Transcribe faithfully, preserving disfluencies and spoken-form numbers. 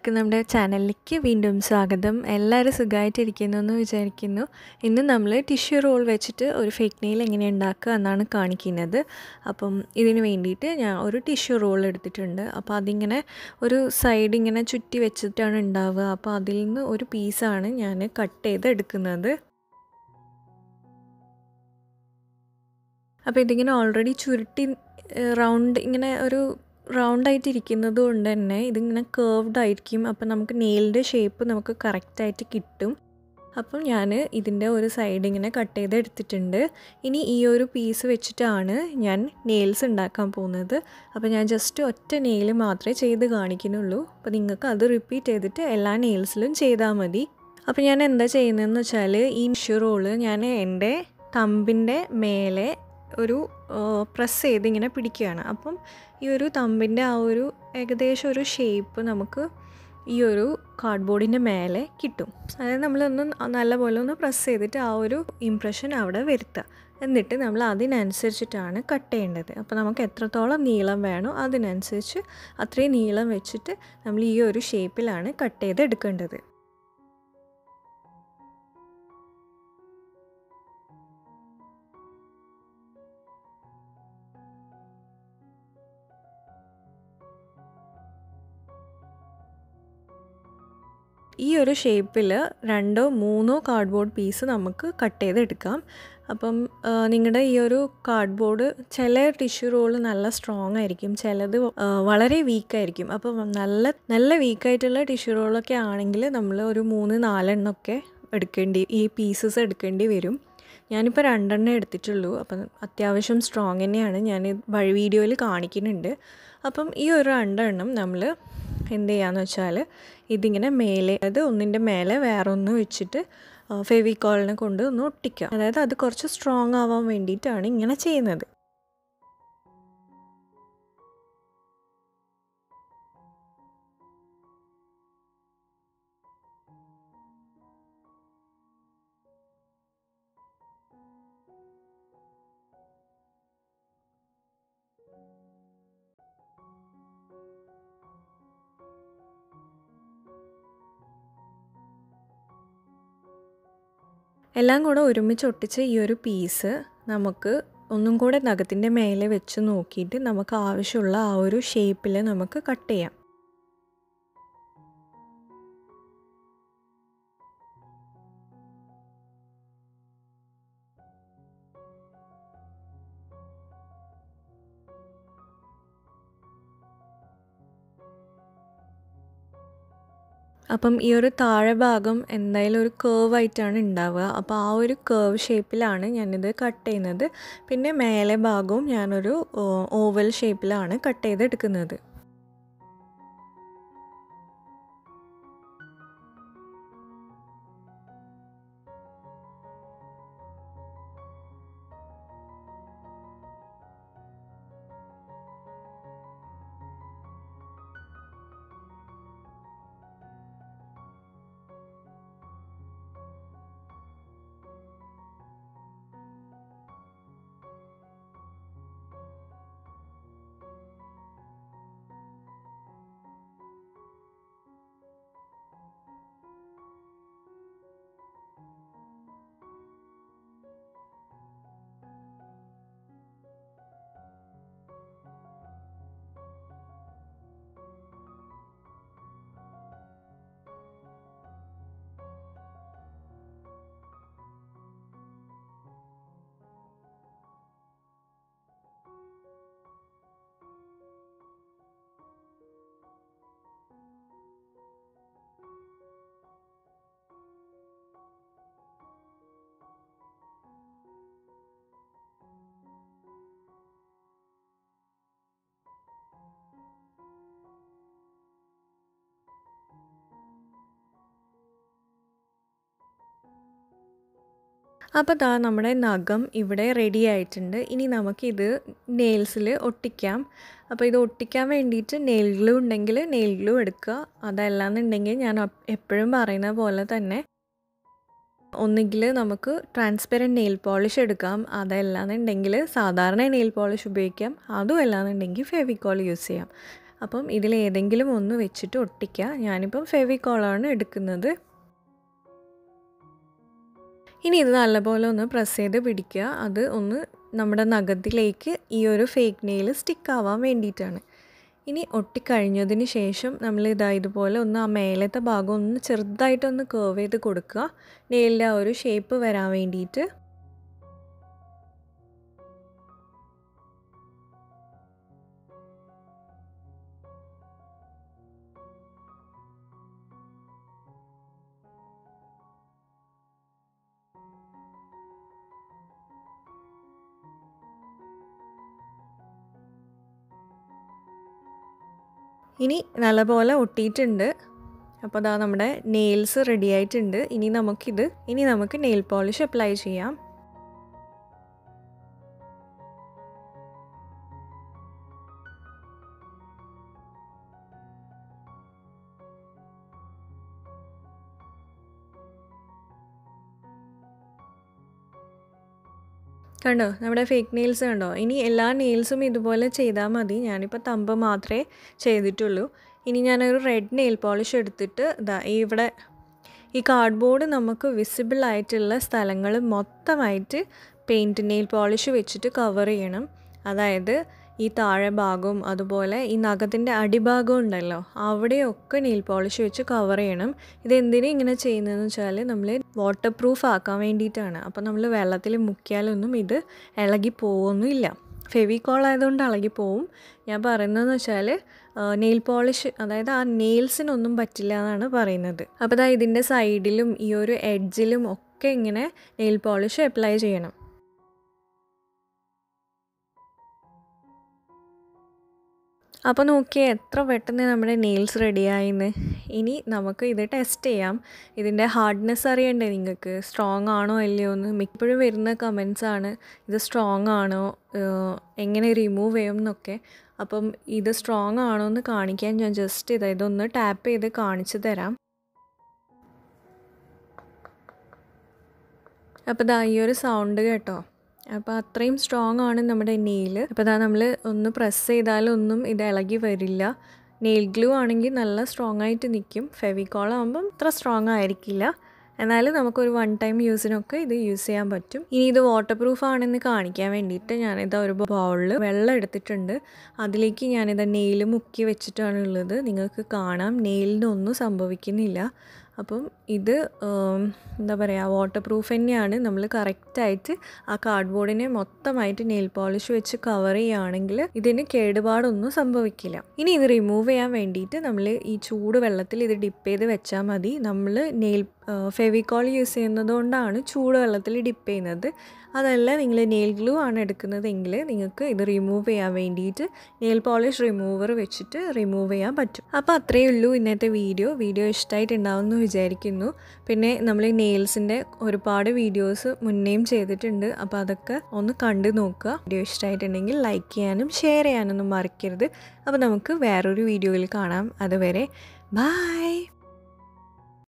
എല്ലാവർക്കും നമ്മുടെ ചാനലിലേക്ക് വീണ്ടും സ്വാഗതം. എല്ലാവരും സുഖമായിട്ടിരിക്കുന്നു എന്ന് വിചാരിക്കുന്നു. ഇന്ന് നമ്മൾ ടിഷ്യൂ റോൾ വെച്ചിട്ട് ഒരു ഫേക്ക് നെയിൽ എങ്ങനെ ഉണ്ടാക്കുക എന്നാണ് കാണിക്കുന്നത്. അപ്പം ഇതിന് വേണ്ടിയിട്ട് ഞാൻ ഒരു ടിഷ്യൂ റോൾ എടുത്തിട്ടുണ്ട്. അപ്പോൾ അതിങ്ങനെ ഒരു സൈഡ് ഇങ്ങനെ ചുറ്റി വെച്ചിട്ടാണ് ഉണ്ടാവുക. അപ്പോൾ അതിൽ നിന്ന് ഒരു പീസാണ് ഞാൻ കട്ട് ചെയ്ത് എടുക്കുന്നത്. അപ്പോൾ ഇതിങ്ങനെ ഓൾറെഡി ചുരുട്ടി റൗണ്ട് ഇങ്ങനെ ഒരു റൗണ്ടായിട്ടിരിക്കുന്നത് കൊണ്ട് തന്നെ ഇതിങ്ങനെ കേർവ്ഡ് ആയിരിക്കും. അപ്പം നമുക്ക് നെയിലിൻ്റെ ഷേപ്പ് നമുക്ക് കറക്റ്റായിട്ട് കിട്ടും. അപ്പം ഞാൻ ഇതിൻ്റെ ഒരു സൈഡ് ഇങ്ങനെ കട്ട് ചെയ്ത് എടുത്തിട്ടുണ്ട്. ഇനി ഈ ഒരു പീസ് വെച്ചിട്ടാണ് ഞാൻ നെയിൽസ് ഉണ്ടാക്കാൻ പോകുന്നത്. അപ്പോൾ ഞാൻ ജസ്റ്റ് ഒറ്റ നെയിൽ മാത്രമേ ചെയ്ത് കാണിക്കുന്നുള്ളൂ. അപ്പോൾ നിങ്ങൾക്ക് അത് റിപ്പീറ്റ് ചെയ്തിട്ട് എല്ലാ നെയിൽസിലും ചെയ്താൽ മതി. അപ്പോൾ ഞാൻ എന്താ ചെയ്യുന്നതെന്ന് വെച്ചാൽ ഈ ടിഷ്യൂ റോള് ഞാൻ എൻ്റെ തമ്പിൻ്റെ മേലെ ഒരു പ്രസ് ചെയ്ത് ഇങ്ങനെ പിടിക്കുകയാണ്. അപ്പം ഈ ഒരു തമ്പിൻ്റെ ആ ഒരു ഏകദേശം ഒരു ഷേപ്പ് നമുക്ക് ഈ ഒരു കാർഡ്ബോർഡിൻ്റെ മേലെ കിട്ടും. അതായത് നമ്മളൊന്ന് നല്ലപോലെ ഒന്ന് പ്രസ് ചെയ്തിട്ട് ആ ഒരു ഇംപ്രഷൻ അവിടെ വരുത്തുക. എന്നിട്ട് നമ്മൾ അതിനനുസരിച്ചിട്ടാണ് കട്ട് ചെയ്യേണ്ടത്. അപ്പോൾ നമുക്ക് എത്രത്തോളം നീളം വേണോ അതിനനുസരിച്ച് അത്രയും നീളം വെച്ചിട്ട് നമ്മൾ ഈ ഒരു ഷേപ്പിലാണ് കട്ട് ചെയ്ത് എടുക്കേണ്ടത്. ഈ ഒരു ഷേപ്പിൽ രണ്ടോ മൂന്നോ കാർഡ്ബോർഡ് പീസ് നമുക്ക് കട്ട് ചെയ്തെടുക്കാം. അപ്പം നിങ്ങളുടെ ഈ ഒരു കാർഡ്ബോർഡ് ചില ടിഷ്യൂ റോൾ നല്ല സ്ട്രോങ് ആയിരിക്കും, ചിലത് വളരെ വീക്കായിരിക്കും. അപ്പം നല്ല നല്ല വീക്കായിട്ടുള്ള ടിഷ്യൂ റോളൊക്കെ ആണെങ്കിൽ നമ്മൾ ഒരു മൂന്ന് നാലെണ്ണമൊക്കെ എടുക്കേണ്ടി ഈ പീസസ് എടുക്കേണ്ടി വരും. ഞാനിപ്പോൾ രണ്ടെണ്ണം എടുത്തിട്ടുള്ളൂ. അപ്പം അത്യാവശ്യം സ്ട്രോങ് തന്നെയാണ്, ഞാൻ വഴി വീഡിയോയിൽ കാണിക്കുന്നുണ്ട്. അപ്പം ഈ ഒരു രണ്ടെണ്ണം നമ്മൾ എന്ത് ചെയ്യാന്ന് വെച്ചാൽ ഇതിങ്ങനെ മേലെ, അതായത് ഒന്നിൻ്റെ മേലെ വേറെ ഒന്ന് വെച്ചിട്ട് ഫെവിക്കോളിനെ കൊണ്ട് ഒന്ന് ഒട്ടിക്കുക. അതായത് അത് കുറച്ച് സ്ട്രോങ് ആവാൻ വേണ്ടിയിട്ടാണ് ഇങ്ങനെ ചെയ്യുന്നത്. എല്ലാം കൂടെ ഒരുമിച്ച് ഒട്ടിച്ച് ഈ ഒരു പീസ് നമുക്ക് ഒന്നും കൂടെ നഖത്തിൻ്റെ മേലെ വെച്ച് നോക്കിയിട്ട് നമുക്ക് ആവശ്യമുള്ള ആ ഒരു ഷേപ്പിൽ നമുക്ക് കട്ട് ചെയ്യാം. അപ്പം ഈ ഒരു താഴെ ഭാഗം എന്തായാലും ഒരു കേർവ് ആയിട്ടാണ് ഉണ്ടാവുക. അപ്പോൾ ആ ഒരു കേർവ് ഷേപ്പിലാണ് ഞാനിത് കട്ട് ചെയ്യുന്നത്. പിന്നെ മേലെ ഭാഗവും ഞാനൊരു ഓവൽ ഷേപ്പിലാണ് കട്ട് ചെയ്തെടുക്കുന്നത്. അപ്പോൾ ദാ നമ്മുടെ നഖം ഇവിടെ റെഡി ആയിട്ടുണ്ട്. ഇനി നമുക്കിത് നെയിൽസിൽ ഒട്ടിക്കാം. അപ്പോൾ ഇത് ഒട്ടിക്കാൻ വേണ്ടിയിട്ട് നെയിൽ ഗ്ലൂ ഉണ്ടെങ്കിൽ നെയിൽ ഗ്ലൂ എടുക്കുക. അതല്ലാന്നുണ്ടെങ്കിൽ ഞാൻ എപ്പോഴും പറയുന്ന പോലെ തന്നെ ഒന്നുകിൽ നമുക്ക് ട്രാൻസ്പെറൻറ്റ് നെയിൽ പോളിഷ് എടുക്കാം, അതല്ലാന്നുണ്ടെങ്കിൽ സാധാരണ നെയിൽ പോളിഷ് ഉപയോഗിക്കാം, അതും അല്ലാന്നുണ്ടെങ്കിൽ ഫെവിക്കോൾ യൂസ് ചെയ്യാം. അപ്പം ഇതിലേതെങ്കിലും ഒന്ന് വെച്ചിട്ട് ഒട്ടിക്കുക. ഞാനിപ്പം ഫെവിക്കോളാണ് എടുക്കുന്നത്. ഇനി ഇത് നല്ലപോലെ ഒന്ന് പ്രസ് ചെയ്ത് പിടിക്കുക. അത് ഒന്ന് നമ്മുടെ നഖത്തിലേക്ക് ഈ ഒരു ഫേക്ക് നെയിൽ സ്റ്റിക്ക് ആവാൻ വേണ്ടിയിട്ടാണ്. ഇനി ഒട്ടിക്കഴിഞ്ഞതിന് ശേഷം നമ്മൾ ഇതാ ഇതുപോലെ ഒന്ന് ആ മേലത്തെ ഭാഗം ഒന്ന് ചെറുതായിട്ടൊന്ന് കർവ് ചെയ്ത് കൊടുക്കുക, നെയിലിൻ്റെ ആ ഒരു ഷേപ്പ് വരാൻ വേണ്ടിയിട്ട്. ഇനി നല്ലപോലെ ഒട്ടിയിട്ടുണ്ട്. അപ്പോൾ അതാ നമ്മുടെ നെയിൽസ് റെഡി ആയിട്ടുണ്ട്. ഇനി നമുക്കിത് ഇനി നമുക്ക് നെയിൽ പോളിഷ് അപ്ലൈ ചെയ്യാം. കണ്ടോ നമ്മുടെ ഫേക്ക് നെയിൽസ് കണ്ടോ? ഇനി എല്ലാ നെയിൽസും ഇതുപോലെ ചെയ്താൽ മതി. ഞാനിപ്പോൾ തമ്പ് മാത്രമേ ചെയ്തിട്ടുള്ളൂ. ഇനി ഞാനൊരു റെഡ് നെയിൽ പോളിഷ് എടുത്തിട്ട് ഇതാ ഇവിടെ ഈ കാർഡ്ബോർഡ് നമുക്ക് വിസിബിൾ ആയിട്ടുള്ള സ്ഥലങ്ങൾ മൊത്തമായിട്ട് പെയിൻറ്റ് നെയിൽ പോളിഷ് വെച്ചിട്ട് കവർ ചെയ്യണം. അതായത് ഈ താഴെ ഭാഗവും അതുപോലെ ഈ നഖത്തിൻ്റെ അടിഭാഗം ഉണ്ടല്ലോ, അവിടെയൊക്കെ നെയിൽ പോളിഷ് വെച്ച് കവർ ചെയ്യണം. ഇതെന്തിനും ഇങ്ങനെ ചെയ്യുന്നതെന്ന് വെച്ചാൽ നമ്മൾ വാട്ടർ പ്രൂഫ് ആക്കാൻ വേണ്ടിയിട്ടാണ്. അപ്പോൾ നമ്മൾ വെള്ളത്തിൽ മുക്കിയാലൊന്നും ഇത് ഇളകി പോവൊന്നുമില്ല. ഫെവിക്കോൾ ആയതുകൊണ്ട് ഇളകി പോവും. ഞാൻ പറയുന്നതെന്ന് വെച്ചാൽ നെയിൽ പോളിഷ്, അതായത് ആ നെയിൽസിനൊന്നും പറ്റില്ല എന്നാണ് പറയുന്നത്. അപ്പോൾ ദാ ഇതിൻ്റെ സൈഡിലും ഈ ഒരു എഡ്ജിലും ഒക്കെ ഇങ്ങനെ നെയിൽ പോളിഷ് അപ്ലൈ ചെയ്യണം. അപ്പോൾ നോക്കിയേ എത്ര പെട്ടെന്ന് നമ്മുടെ നെയിൽസ് റെഡിയായിന്ന്. ഇനി നമുക്ക് ഇത് ടെസ്റ്റ് ചെയ്യാം. ഇതിൻ്റെ ഹാർഡ്നെസ് അറിയണ്ടേ നിങ്ങൾക്ക്, സ്ട്രോങ് ആണോ അല്ലയോ എന്ന്. മിക്കപ്പോഴും വരുന്ന കമൻസ് ആണ് ഇത് സ്ട്രോങ് ആണോ, എങ്ങനെ റിമൂവ് ചെയ്യും എന്നൊക്കെ. അപ്പം ഇത് സ്ട്രോങ് ആണോ എന്ന് കാണിക്കാൻ ഞാൻ ജസ്റ്റ് ഇത് ഇതൊന്ന് ടാപ്പ് ചെയ്ത് കാണിച്ചു തരാം. അപ്പോൾ ഇതാ ഈ ഒരു സൗണ്ട് കേട്ടോ. അപ്പോൾ അത്രയും സ്ട്രോങ് ആണ് നമ്മുടെ നെയിൽ. അപ്പോൾ ഇതാ നമ്മൾ ഒന്ന് പ്രസ് ചെയ്താലൊന്നും ഇത് ഇളകി വരില്ല. നെയിൽ ഗ്ലൂ ആണെങ്കിൽ നല്ല സ്ട്രോങ് ആയിട്ട് നിൽക്കും. ഫെവിക്കോൾ ആകുമ്പം അത്ര സ്ട്രോങ് ആയിരിക്കില്ല, എന്നാലും നമുക്കൊരു വൺ ടൈം യൂസിനൊക്കെ ഇത് യൂസ് ചെയ്യാൻ പറ്റും. ഇനി ഇത് വാട്ടർ പ്രൂഫ് ആണെന്ന് കാണിക്കാൻ വേണ്ടിയിട്ട് ഞാനിത് ഒരു ബൗളിൽ വെള്ളം എടുത്തിട്ടുണ്ട്. അതിലേക്ക് ഞാനിത് നെയിൽ മുക്കി വെച്ചിട്ടാണ് ഉള്ളത്. നിങ്ങൾക്ക് കാണാം നെയിലിനൊന്നും സംഭവിക്കുന്നില്ല. അപ്പം ഇത് എന്താ പറയുക, വാട്ടർ പ്രൂഫ് തന്നെയാണ്. നമ്മൾ കറക്റ്റായിട്ട് ആ കാർഡ്ബോർഡിനെ മൊത്തമായിട്ട് നെയിൽ പോളിഷ് വെച്ച് കവർ ചെയ്യുകയാണെങ്കിൽ ഇതിന് കേടുപാടൊന്നും സംഭവിക്കില്ല. ഇനി ഇത് റിമൂവ് ചെയ്യാൻ വേണ്ടിയിട്ട് നമ്മൾ ഈ ചൂട് വെള്ളത്തിൽ ഇത് ഡിപ്പ് ചെയ്ത് വെച്ചാൽ മതി. നമ്മൾ നെയിൽ ഫെവിക്കോൾ യൂസ് ചെയ്യുന്നത് കൊണ്ടാണ് ചൂട് വെള്ളത്തിൽ ഡിപ്പ് ചെയ്യുന്നത്. അതല്ല നിങ്ങൾ നെയിൽ ഗ്ലൂ ആണ് എടുക്കുന്നതെങ്കിൽ നിങ്ങൾക്ക് ഇത് റിമൂവ് ചെയ്യാൻ വേണ്ടിയിട്ട് നെയിൽ പോളിഷ് റിമൂവർ വെച്ചിട്ട് റിമൂവ് ചെയ്യാൻ പറ്റും. അപ്പോൾ അത്രയേ ഉള്ളൂ ഇന്നത്തെ വീഡിയോ. വീഡിയോ ഇഷ്ടമായിട്ടുണ്ടാവുമെന്ന് വിചാരിക്കുന്നു. പിന്നെ നമ്മൾ നെയിൽസിൻ്റെ ഒരുപാട് വീഡിയോസ് മുന്നേയും ചെയ്തിട്ടുണ്ട്. അപ്പോൾ അതൊക്കെ ഒന്ന് കണ്ടു നോക്കുക. വീഡിയോ ഇഷ്ടമായിട്ടുണ്ടെങ്കിൽ ലൈക്ക് ചെയ്യാനും ഷെയർ ചെയ്യാനൊന്നും മറക്കരുത്. അപ്പോൾ നമുക്ക് വേറൊരു വീഡിയോയിൽ കാണാം. അതുവരെ ബൈ.